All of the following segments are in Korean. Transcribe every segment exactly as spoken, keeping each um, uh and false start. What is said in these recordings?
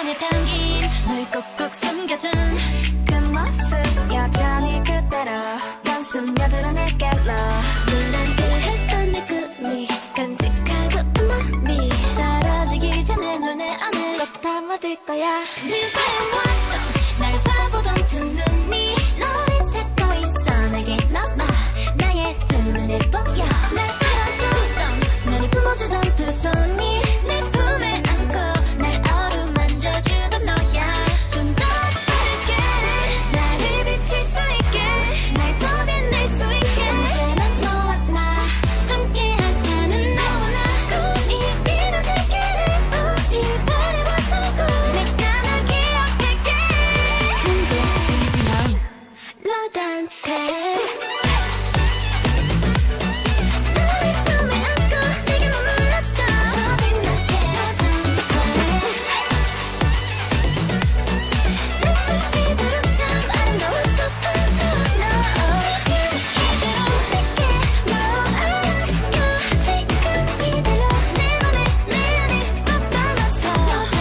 안에 담긴 널 꼭꼭 숨겨둔 그 모습 여전히 그대로 연습녀들은 내게로 룰한테 했던 내 꿈이 깜찍하고 마음이 사라지기 전에 눈에 안에 꼭 담아둘 거야. 누구의 완전 날 바라보던 두 눈이 너를 찾고 있어. 내게 남아 나의 두 눈에 보여. 날 안아주던 나를 품어주던 두 손이 내 품에 안고 날 어루만져주던 너야. 좀 더 밝게 나를 비칠 수 있게 날 더 빛낼 수 있게 언제나 너와 나 함께 하자는 너와 나 꿈이 이루어지기를 우리 바라봤다고 내가 널 기억할게. 넌 로단테 너의 품에 안고 내게 머물렀죠. 더 빛나게 눈부시도록 참 아름다웠어. 이대로 내 맘에 내 안에 꼭 담았어.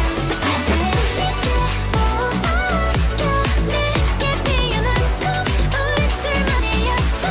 내게 피어난 꿈 우리 둘만의 약속.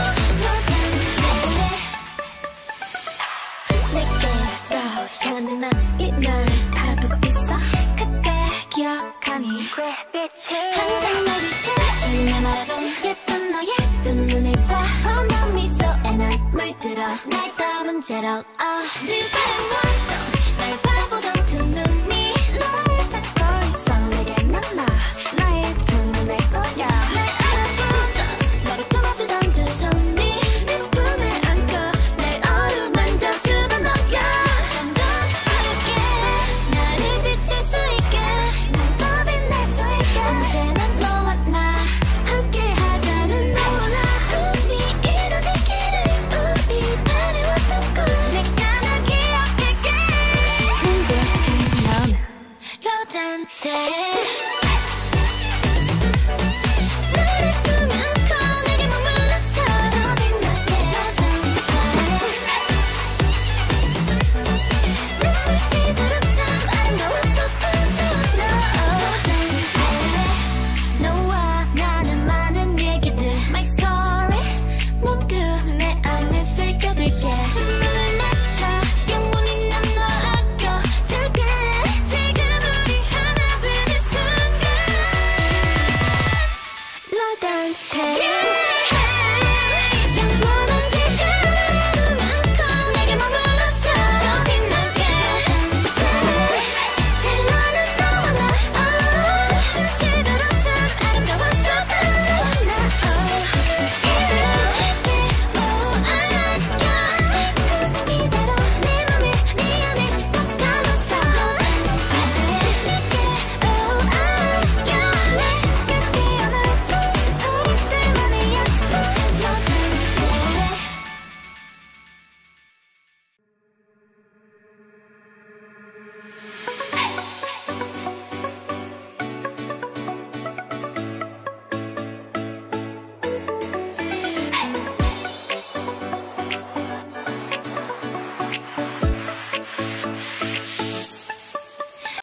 내게로 향하는 너의 널 바라보고 있어. 그때 기억하니 항상 날 비춰준 내 말하던 예쁜 너의 두 눈을 봐. 너 미소에 난 물들어 날 담은 채로 누구의 완전 날 바라보던 두 눈이 너를 찾고 있어. 내게 남아 나의 두 눈에 보여. 날 안아주던 나를 품어주던 두 손이 내 품에 안고 날 어루만져주던 너야. 좀 더 밝게 나를 비칠 수 있게 날 더 빛낼 수 있게 언제나 너와 나 함께 하자는 너와 나 꿈이 이루어지기를 우리 바라왔던 꿈 내가 널 기억할게. 넌 로단테